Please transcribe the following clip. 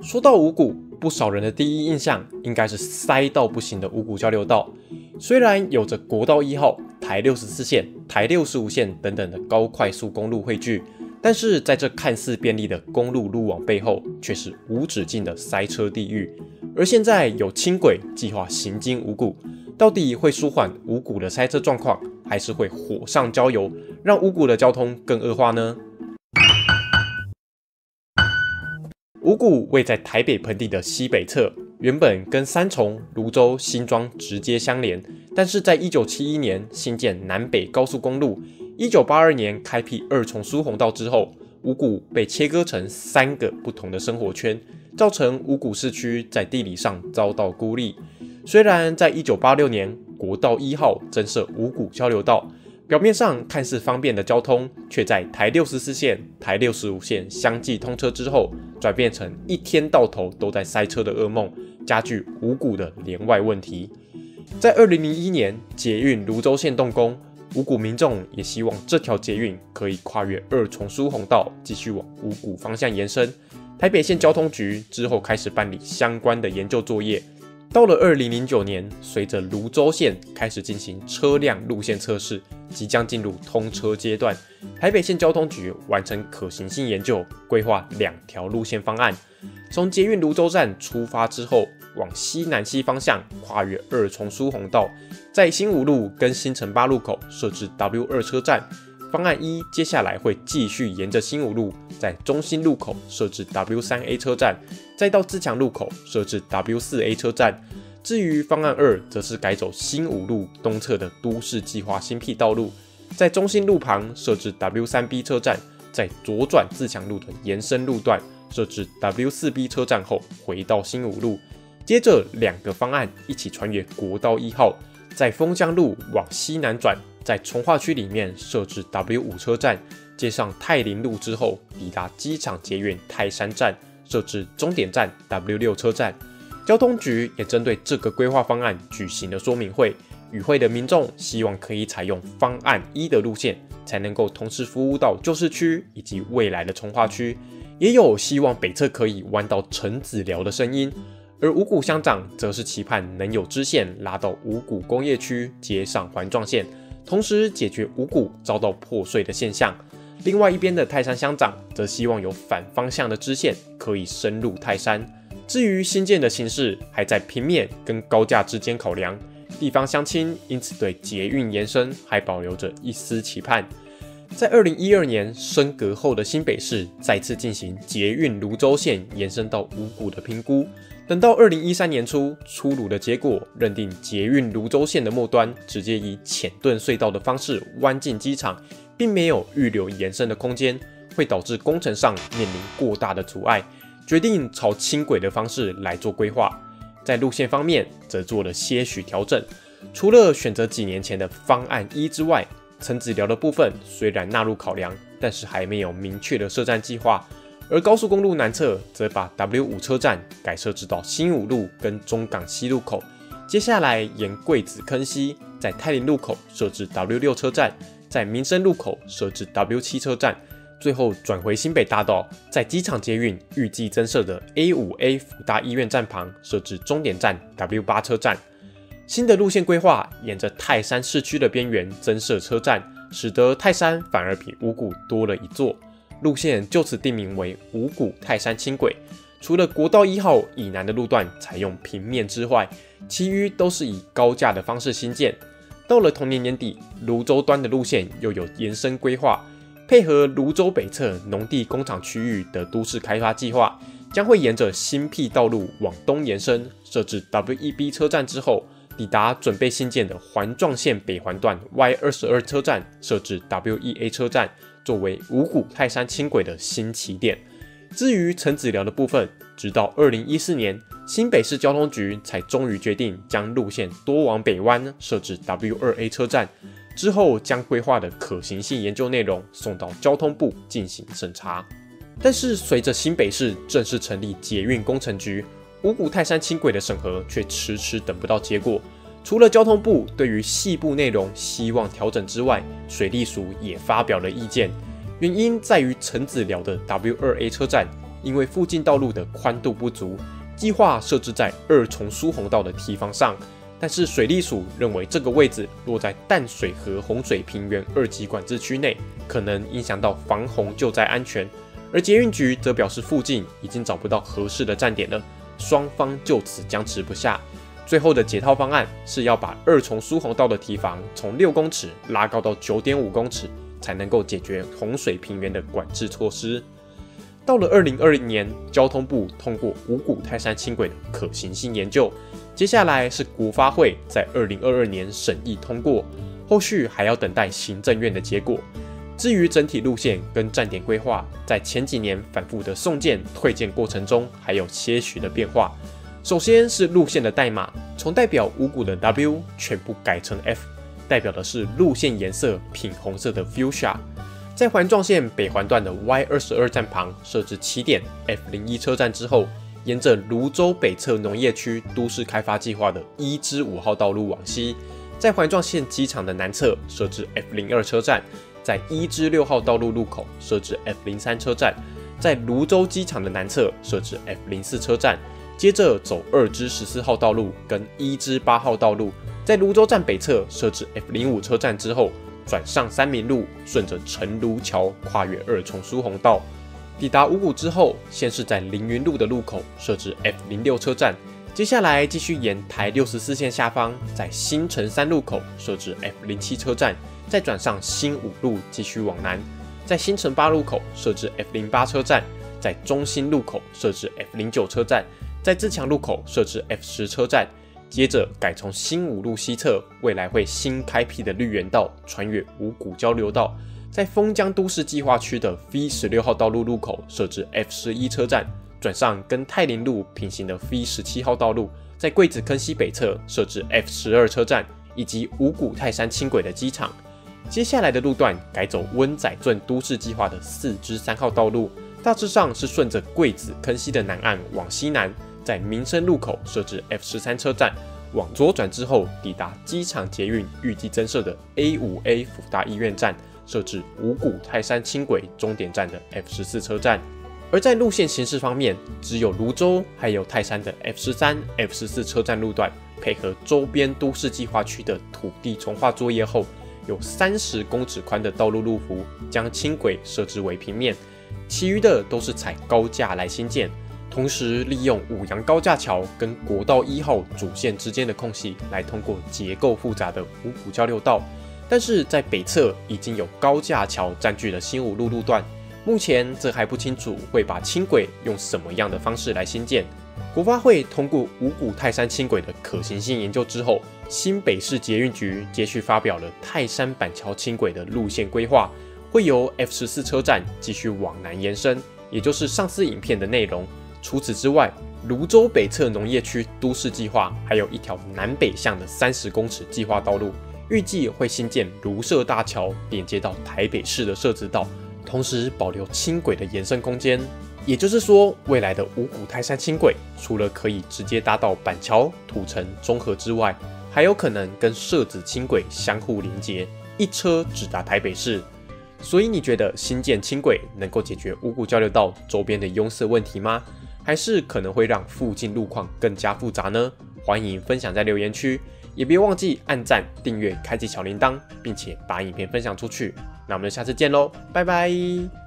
说到五股，不少人的第一印象应该是塞到不行的五股交流道。虽然有着国道1号、台64线、台65线等等的高快速公路汇聚，但是在这看似便利的公路路网背后，却是无止境的塞车地狱。而现在有轻轨计划行经五股，到底会舒缓五股的塞车状况，还是会火上浇油，让五股的交通更恶化呢？五股位在台北盆地的西北侧，原本跟三重、芦洲、新庄直接相连，但是在1971年新建南北高速公路，1982年开辟二重疏洪道之后，五股被切割成3个不同的生活圈，造成五股市区在地理上遭到孤立。虽然在1986年国道1号增设五股交流道，表面上看似方便的交通，却在台64线、台65线相继通车之后，转变成一天到头都在塞车的噩梦，加剧五股的连外问题。在2001年捷运芦洲线动工，五股民众也希望这条捷运可以跨越二重疏洪道，继续往五股方向延伸。台北县交通局之后开始办理相关的研究作业。到了2009年，随着芦洲线开始进行车辆路线测试，即将进入通车阶段，台北县交通局完成可行性研究，规划2条路线方案。从捷运芦洲站出发之后，往西南西方向跨越二重疏洪道，在新五路跟新城8路口设置 W2 车站。方案1接下来会继续沿着新五路，在中心路口设置 W3A 车站，再到自强路口设置 W4A 车站。至于方案2，则是改走新五路东侧的都市计划新辟道路，在中心路旁设置 W3B 车站，在左转自强路的延伸路段设置 W4B 车站后，回到新五路。接着2个方案一起穿越国道1号，在丰江路往西南转，在重划区里面设置 W5 车站，接上泰林路之后，抵达机场捷运泰山站，设置终点站 W6 车站。交通局也针对这个规划方案举行了说明会，与会的民众希望可以采用方案1的路线，才能够同时服务到旧市区以及未来的重划区，也有希望北侧可以弯到陈子寮的声音。而五股乡长则是期盼能有支线拉到五股工业区接上环状线，同时解决五股遭到破碎的现象。另外一边的泰山乡长则希望有反方向的支线可以深入泰山。至于新建的形式，还在平面跟高架之间考量，地方乡亲因此对捷运延伸还保留着一丝期盼。在2012年升格后的新北市再次进行捷运芦洲线延伸到五股的评估，等到2013年初出炉的结果，认定捷运芦洲线的末端直接以浅盾隧道的方式弯进机场，并没有预留延伸的空间，会导致工程上面临过大的阻碍，决定朝轻轨的方式来做规划。在路线方面则做了些许调整，除了选择几年前的方案1之外，陈子寮的部分虽然纳入考量，但是还没有明确的设站计划。而高速公路南侧则把 W5 车站改设置到新五路跟中港西路口，接下来沿桂子坑西，在泰林路口设置 W6 车站，在民生路口设置 W7 车站，最后转回新北大道，在机场捷运预计增设的 A5A 辅大医院站旁设置终点站 W8 车站。新的路线规划沿着泰山市区的边缘增设车站，使得泰山反而比五股多了一座。路线就此定名为五股泰山轻轨。除了国道1号以南的路段采用平面之外，其余都是以高架的方式兴建。到了同年年底，芦洲端的路线又有延伸规划，配合芦洲北侧农地工厂区域的都市开发计划，将会沿着新辟道路往东延伸，设置 W1B 车站之后，抵达准备新建的环状线北环段 Y22 车站，设置 W1A 车站，作为五股泰山轻轨的新起点。至于陈子寮的部分，直到2014年，新北市交通局才终于决定将路线多往北弯，设置 W2A 车站。之后将规划的可行性研究内容送到交通部进行审查。但是随着新北市正式成立捷运工程局，五股泰山轻轨的审核却迟迟等不到结果。除了交通部对于细部内容希望调整之外，水利署也发表了意见。原因在于陈子寮的 W2A 车站因为附近道路的宽度不足，计划设置在二重疏洪道的堤防上，但是水利署认为这个位置落在淡水河洪水平原2级管制区内，可能影响到防洪救灾安全。而捷运局则表示附近已经找不到合适的站点了，双方就此僵持不下。最后的解套方案是要把二重疏洪道的堤防从6公尺拉高到9.5公尺，才能够解决洪水平原的管制措施。到了2020年，交通部通过五股泰山轻轨的可行性研究，接下来是国发会在2022年审议通过，后续还要等待行政院的结果。至于整体路线跟站点规划，在前几年反复的送件退件过程中，还有些许的变化。首先是路线的代码，从代表五股的 W 全部改成 F， 代表的是路线颜色品红色的 Fuchsia。在环状线北环段的 Y22 站旁设置起点 F01 车站之后，沿着泸州北侧农业区都市开发计划的1至5号道路往西，在环状线机场的南侧设置 F02 车站，在1至6号道路路口设置 F03 车站，在泸州机场的南侧设置 F04 车站，接着走2至14号道路跟1至8号道路，在泸州站北侧设置 F05 车站之后，转上三民路，顺着陈卢桥跨越二重疏洪道，抵达五股之后，先是在凌云路的路口设置 F06 车站，接下来继续沿台64线下方，在新城3路口设置 F07 车站，再转上新五路继续往南，在新城8路口设置 F08 车站，在中心路口设置 F09 车站，在自强路口设置 F10 车站。接着改从新五路西侧未来会新开辟的绿园道穿越五股交流道，在丰江都市计划区的 V16号道路路口设置 F11 车站，转上跟泰林路平行的 V17号道路，在桂子坑西北侧设置 F12 车站以及五股泰山轻轨的机场。接下来的路段改走温仔圳都市计划的4至3号道路，大致上是顺着桂子坑西的南岸往西南，在民生路口设置 F13 车站，往左转之后抵达机场捷运预计增设的 A5A 辅大医院站，设置五股泰山轻轨终点站的 F14 车站。而在路线形式方面，只有泸州还有泰山的 F13、F14 车站路段，配合周边都市计划区的土地重划作业后，有30公尺宽的道路路幅，将轻轨设置为平面，其余的都是采高架来兴建。同时利用五杨高架桥跟国道1号主线之间的空隙来通过结构复杂的五股交流道，但是在北侧已经有高架桥占据了新五路路段，目前则还不清楚会把轻轨用什么样的方式来兴建。国发会通过五股泰山轻轨的可行性研究之后，新北市捷运局接续发表了泰山板桥轻轨的路线规划，会由 F14 车站继续往南延伸，也就是上次影片的内容。除此之外，泸州北侧农业区都市计划还有一条南北向的30公尺计划道路，预计会新建卢社大桥，连接到台北市的社子岛，同时保留轻轨的延伸空间。也就是说，未来的五股泰山轻轨除了可以直接搭到板桥、土城、中和之外，还有可能跟社子轻轨相互连接，一车直达台北市。所以你觉得新建轻轨能够解决五股交流道周边的拥塞问题吗？还是可能会让附近路况更加复杂呢？欢迎分享在留言区，也别忘记按赞、订阅、开启小铃铛，并且把影片分享出去。那我们就下次见喽，拜拜。